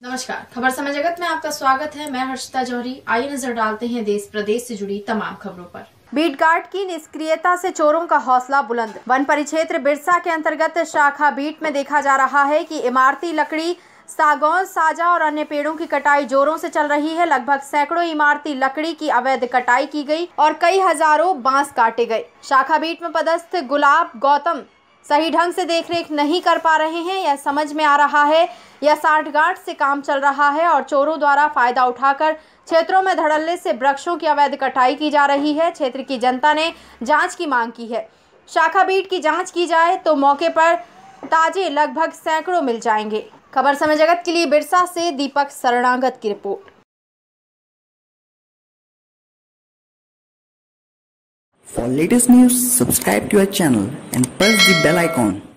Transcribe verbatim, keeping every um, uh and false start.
नमस्कार, खबर समय जगत में आपका स्वागत है। मैं हर्षिता जौहरी। आइए नजर डालते हैं देश प्रदेश से जुड़ी तमाम खबरों पर। बीट गार्ड की निष्क्रियता से चोरों का हौसला बुलंद। वन परिक्षेत्र बिरसा के अंतर्गत शाखा बीट में देखा जा रहा है कि इमारती लकड़ी, सागौन, साजा और अन्य पेड़ों की कटाई जोरों से चल रही है। लगभग सैकड़ों इमारती लकड़ी की अवैध कटाई की गई और कई हजारों बांस काटे गए। शाखा बीट में पदस्थ गुलाब गौतम सही ढंग से देखरेख नहीं कर पा रहे हैं। यह समझ में आ रहा है यह साठगांठ से काम चल रहा है और चोरों द्वारा फायदा उठाकर क्षेत्रों में धड़ल्ले से वृक्षों की अवैध कटाई की जा रही है। क्षेत्र की जनता ने जांच की मांग की है। शाखा बीट की जांच की जाए तो मौके पर ताजे लगभग सैकड़ों मिल जाएंगे। खबर समय जगत के लिए बिरसा से दीपक शरणागत की report. For latest news, subscribe to our channel and press the bell icon.